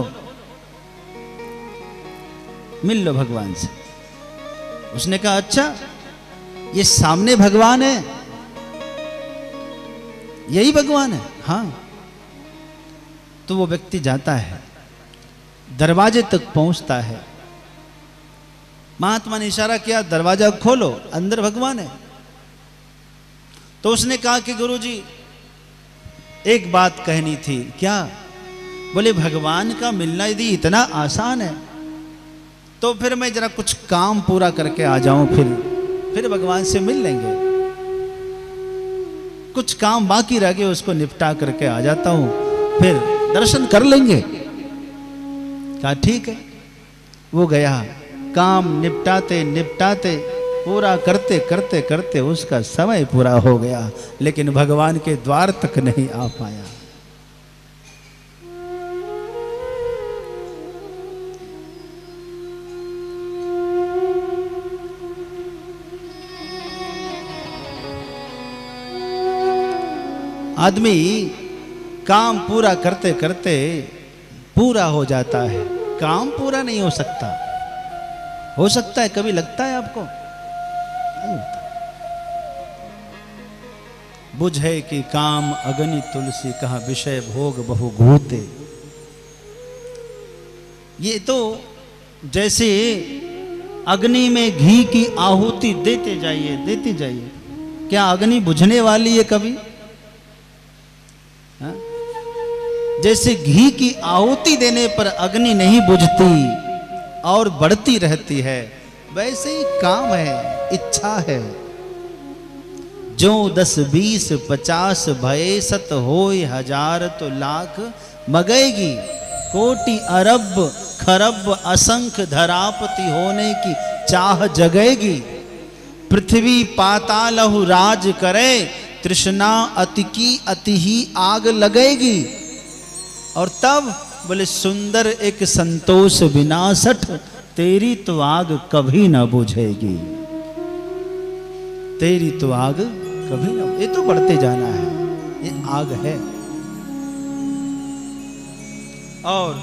मिल लो भगवान से। उसने कहा अच्छा ये सामने भगवान है, यही भगवान है? हाँ। तो वो व्यक्ति जाता है, दरवाजे तक पहुंचता है। महात्मा ने इशारा किया दरवाजा खोलो, अंदर भगवान है। तो उसने कहा कि गुरुजी एक बात कहनी थी। क्या? बोले भगवान का मिलना यदि इतना आसान है तो फिर मैं जरा कुछ काम पूरा करके आ जाऊं, फिर फिर भगवान से मिल लेंगे। कुछ काम बाकी रह गए उसको निपटा करके आ जाता हूं, फिर दर्शन कर लेंगे। कहा ठीक है। वो गया, काम निपटाते निपटाते पूरा करते करते करते उसका समय पूरा हो गया, लेकिन भगवान के द्वार तक नहीं आ पाया। आदमी काम पूरा करते करते पूरा हो जाता है, काम पूरा नहीं हो सकता। हो सकता है, कभी लगता है आपको? नहीं होता। बुझे कि काम अग्नि तुलसी कहा विषय भोग बहु घूते। ये तो जैसे अग्नि में घी की आहुति देते जाइए देते जाइए, क्या अग्नि बुझने वाली है कभी? हा? जैसे घी की आहुति देने पर अग्नि नहीं बुझती और बढ़ती रहती है, वैसे ही काम है, इच्छा है। जो दस बीस पचास भये सत होय हजार तो लाख मगेगी, कोटि अरब खरब असंख्य धरापति होने की चाह जगेगी। पृथ्वी पातालहु राज करे, तृष्णा अति की अति ही आग लगेगी। और तब बोले सुंदर एक संतोष विनाशठ, तेरी तो आग कभी ना बुझेगी, तेरी तो आग कभी ना। ये तो बढ़ते जाना है, ये आग है। और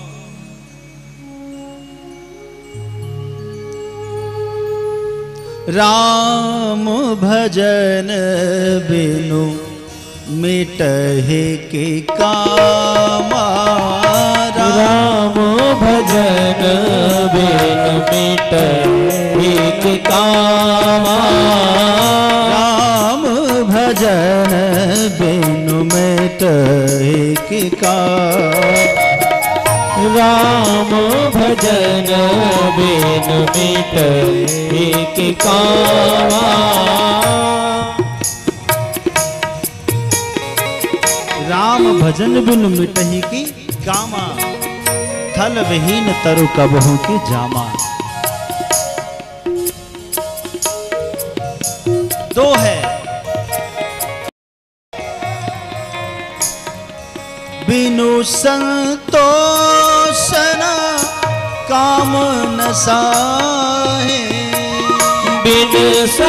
राम भजन बिनु मिटहि के कामा, राम भजन बिनु मिटहि के कामा, राम भजन बिनु मिटहि के कामा, राम भजन बिनु मिटहि के कामा। राम भजन बिनु मिटहि की कामा, थल विहीन तरु कबहु की जामा। दो है, बिनु संतोष न काम न साहे, बिनु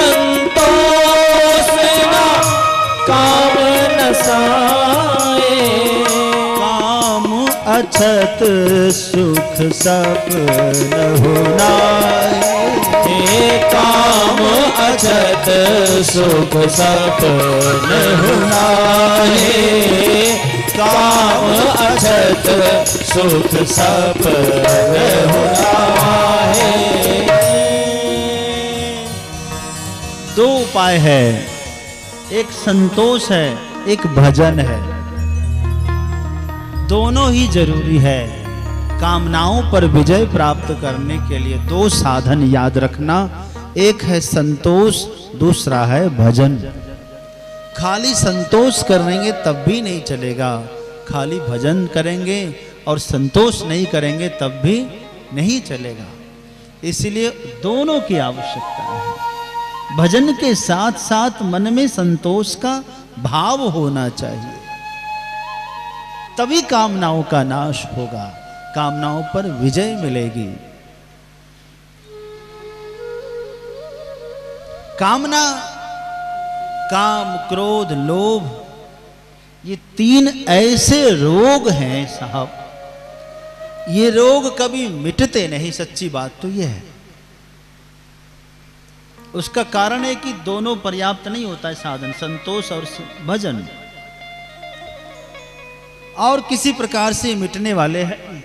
संतोष न काम न साहे, काम अछत सुख सपन होनाए, हे काम अछत सुख सपन होनाए, काम अछत सुख सपन होनाए। दो उपाय है, एक संतोष है, एक भजन है। दोनों ही जरूरी है। कामनाओं पर विजय प्राप्त करने के लिए दो साधन याद रखना, एक है संतोष, दूसरा है भजन। खाली संतोष करेंगे तब भी नहीं चलेगा, खाली भजन करेंगे और संतोष नहीं करेंगे तब भी नहीं चलेगा। इसलिए दोनों की आवश्यकता है। भजन के साथ साथ मन में संतोष का भाव होना चाहिए, तभी कामनाओं का नाश होगा, कामनाओं पर विजय मिलेगी। कामना, काम, क्रोध, लोभ, ये तीन ऐसे रोग हैं साहब, ये रोग कभी मिटते नहीं। सच्ची बात तो ये है। उसका कारण है कि दोनों पर्याप्त नहीं होता है साधन, संतोष और भजन, और किसी प्रकार से मिटने वाले हैं।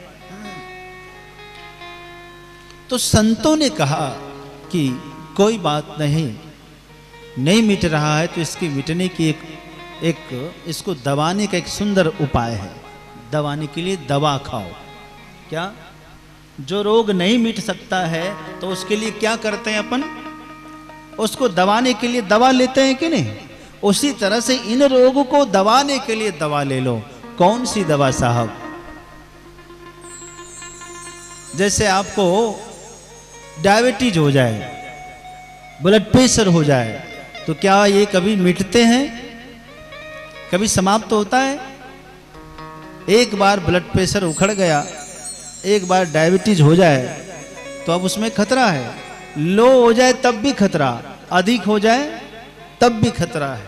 तो संतों ने कहा कि कोई बात नहीं, नहीं मिट रहा है तो इसकी मिटने की एक एक इसको दबाने का एक सुंदर उपाय है। दबाने के लिए दवा खाओ। क्या? जो रोग नहीं मिट सकता है तो उसके लिए क्या करते हैं अपन? उसको दबाने के लिए दवा लेते हैं कि नहीं? उसी तरह से इन रोगों को दबाने के लिए दवा ले लो। कौन सी दवा साहब? जैसे आपको डायबिटीज हो जाए, ब्लड प्रेशर हो जाए, तो क्या ये कभी मिटते हैं? कभी समाप्त होता है? एक बार ब्लड प्रेशर उखड़ गया, एक बार डायबिटीज हो जाए तो अब उसमें खतरा है। लो हो जाए तब भी खतरा, अधिक हो जाए तब भी खतरा है।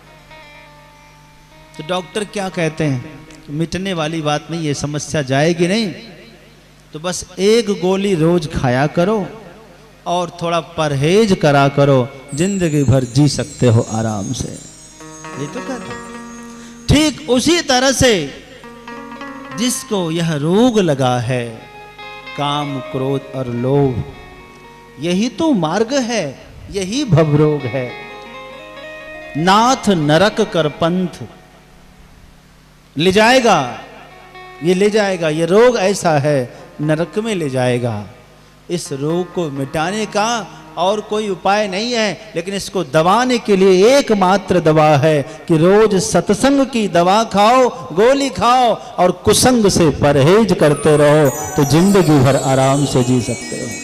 तो डॉक्टर क्या कहते हैं? मिटने वाली बात नहीं, ये समस्या जाएगी नहीं, तो बस एक गोली रोज खाया करो और थोड़ा परहेज करा करो, जिंदगी भर जी सकते हो आराम से। ये तो कहता। ठीक उसी तरह से जिसको यह रोग लगा है, काम क्रोध और लोभ, यही तो मार्ग है, यही भवरोग है। नाथ नरक कर पंथ ले जाएगा, ये ले जाएगा, ये रोग ऐसा है नरक में ले जाएगा। इस रोग को मिटाने का और कोई उपाय नहीं है, लेकिन इसको दबाने के लिए एकमात्र दवा है कि रोज सत्संग की दवा खाओ, गोली खाओ और कुसंग से परहेज करते रहो, तो जिंदगी भर आराम से जी सकते हो।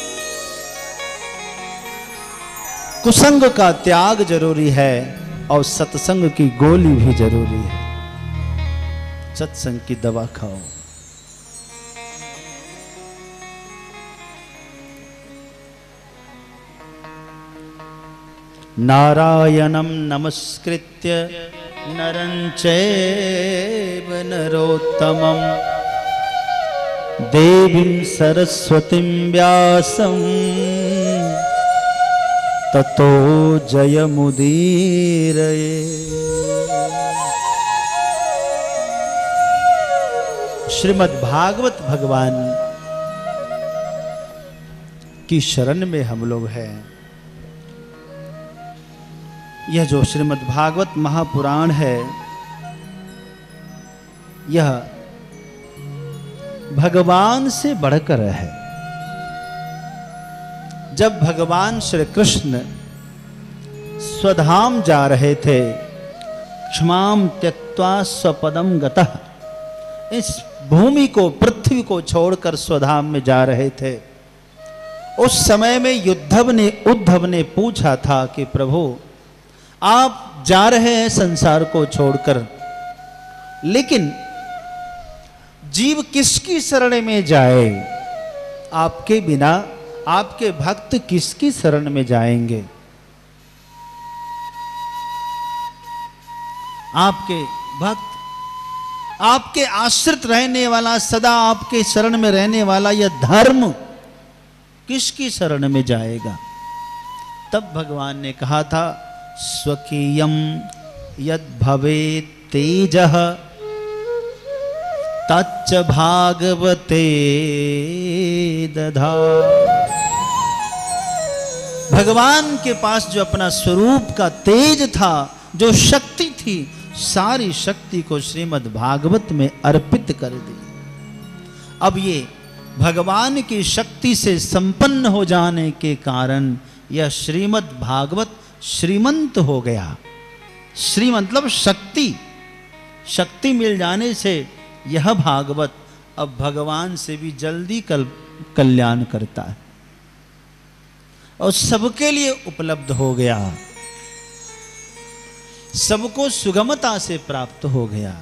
कुसंग का त्याग जरूरी है और सत्संग की गोली भी जरूरी है। सत्संग की दवा खाओ। नारायणं नमस्कृत्य नरं चैव नरोत्तमं देवीं सरस्वतीं व्यासं ततो जयमुदीरये। श्रीमद् भागवत भगवान की शरण में हम लोग हैं। यह जो श्रीमद् भागवत महापुराण है, यह भगवान से बढ़कर है। जब भगवान श्री कृष्ण स्वधाम जा रहे थे, क्षमाम त्यक्त्वा स्वपदम गतः, इस भूमि को, पृथ्वी को छोड़कर स्वधाम में जा रहे थे, उस समय में युद्धव ने उद्धव ने पूछा था कि प्रभु आप जा रहे हैं संसार को छोड़कर, लेकिन जीव किसकी शरण में जाए? आपके बिना आपके भक्त किसकी शरण में जाएंगे? आपके भक्त, आपके आश्रित रहने वाला, सदा आपके शरण में रहने वाला यह धर्म किसकी शरण में जाएगा? तब भगवान ने कहा था, स्वकीयम यद भवेत् तेजः तच्च भागवते दधा। भगवान के पास जो अपना स्वरूप का तेज था, जो शक्ति थी, सारी शक्ति को श्रीमद् भागवत में अर्पित कर दी। अब ये भगवान की शक्ति से संपन्न हो जाने के कारण यह श्रीमद् भागवत श्रीमंत हो गया। श्री मतलब शक्ति, शक्ति मिल जाने से यह भागवत अब भगवान से भी जल्दी कल कल्याण करता है और सबके लिए उपलब्ध हो गया, सबको सुगमता से प्राप्त हो गया।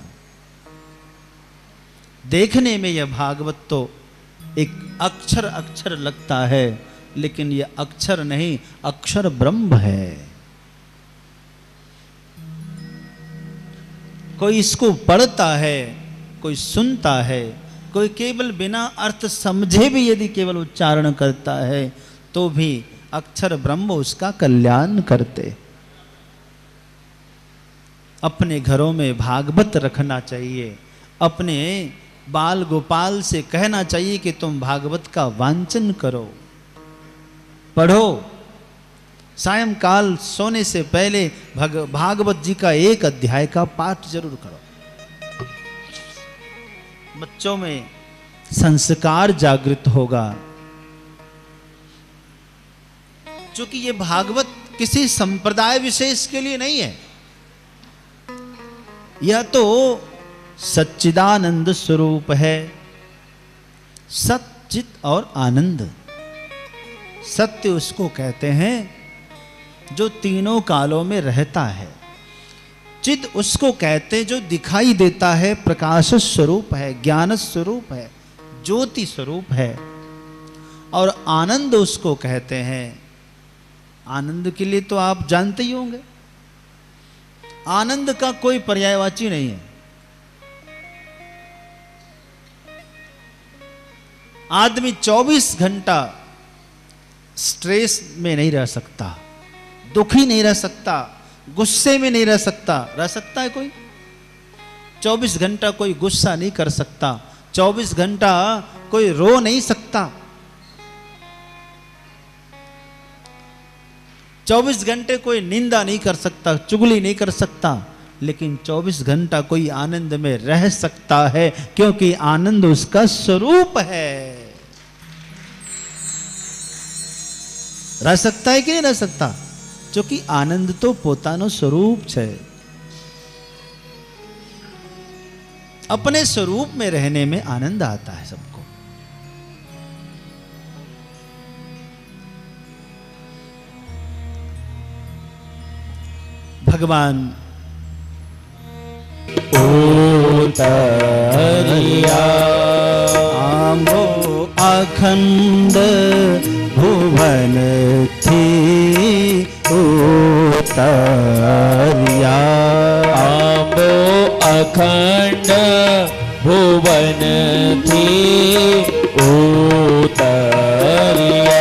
देखने में यह भागवत तो एक अक्षर अक्षर लगता है, लेकिन यह अक्षर नहीं, अक्षर ब्रह्म है। कोई इसको पढ़ता है, कोई सुनता है, कोई केवल बिना अर्थ समझे भी यदि केवल उच्चारण करता है, तो भी अक्षर ब्रह्म उसका कल्याण करते। अपने घरों में भागवत रखना चाहिए। अपने बाल गोपाल से कहना चाहिए कि तुम भागवत का वांचन करो, पढ़ो। सायंकाल सोने से पहले भग, भागवत जी का एक अध्याय का पाठ जरूर करो। बच्चों में संस्कार जागृत होगा। क्योंकि ये भागवत किसी संप्रदाय विशेष के लिए नहीं है, यह तो सच्चिदानंद स्वरूप है, सच्चित और आनंद। सत्य उसको कहते हैं जो तीनों कालों में रहता है। चित उसको कहते हैं जो दिखाई देता है, प्रकाश स्वरूप है, ज्ञान स्वरूप है, ज्योति स्वरूप है। और आनंद उसको कहते हैं। आनंद के लिए तो आप जानते ही होंगे, आनंद का कोई पर्यायवाची नहीं है। आदमी चौबीस घंटा स्ट्रेस में नहीं रह सकता, दुखी नहीं रह सकता, गुस्से में नहीं रह सकता। रह सकता है कोई? चौबीस घंटा कोई गुस्सा नहीं कर सकता, चौबीस घंटा कोई रो नहीं सकता, चौबीस घंटे कोई निंदा नहीं कर सकता, चुगली नहीं कर सकता। लेकिन चौबीस घंटा कोई आनंद में रह सकता है, क्योंकि आनंद उसका स्वरूप है। रह सकता है कि नहीं रह सकता? क्योंकि आनंद तो पोतानो स्वरूप है। अपने स्वरूप में रहने में आनंद आता है सबको। भगवान उतरिया आमो अखंड भुवन थी उतरिया, आमो अखंड भुवन थी उतरिया।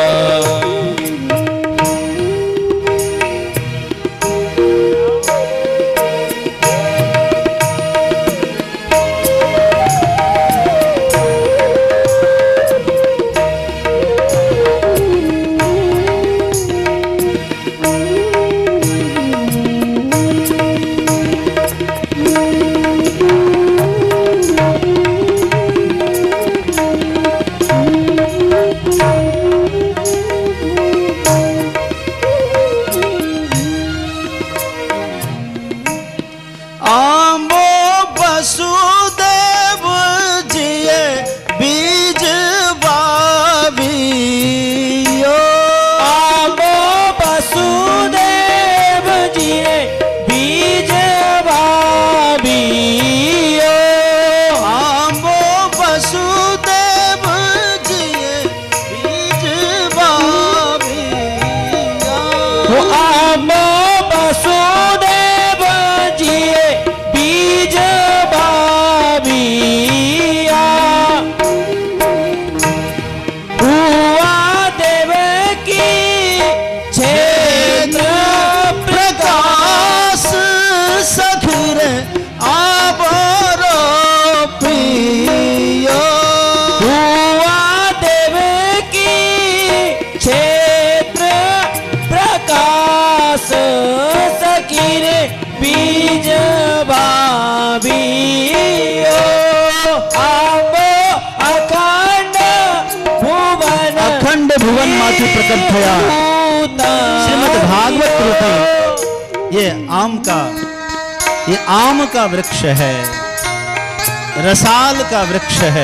प्रकट थया श्रीमद् भागवत रूपी ये आम का ये आम का वृक्ष है, रसाल का वृक्ष है।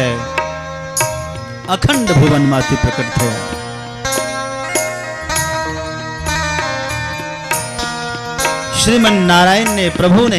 अखंड भुवन माति प्रकट थया। श्रीमन नारायण ने, प्रभु ने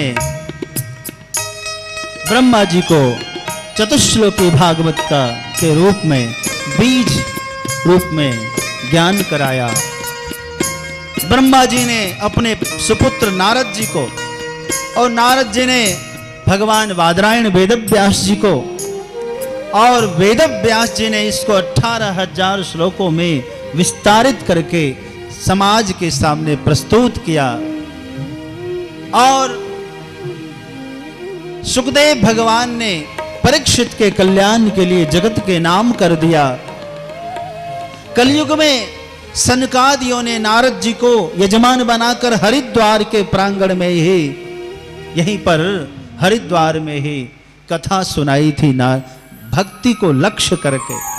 ब्रह्मा जी को चतुश्लोकी भागवत का के रूप में, बीज रूप में ज्ञान कराया। ब्रह्मा जी ने अपने सुपुत्र नारद जी को, और नारद जी ने भगवान वादरायण वेदव्यास जी को, और वेदव्यास जी ने इसको अठारह हजार श्लोकों में विस्तारित करके समाज के सामने प्रस्तुत किया। और सुखदेव भगवान ने परीक्षित के कल्याण के लिए जगत के नाम कर दिया। कलयुग में सनकादियों ने नारद जी को यजमान बनाकर हरिद्वार के प्रांगण में ही, यहीं पर हरिद्वार में ही कथा सुनाई थी, ना भक्ति को लक्ष्य करके।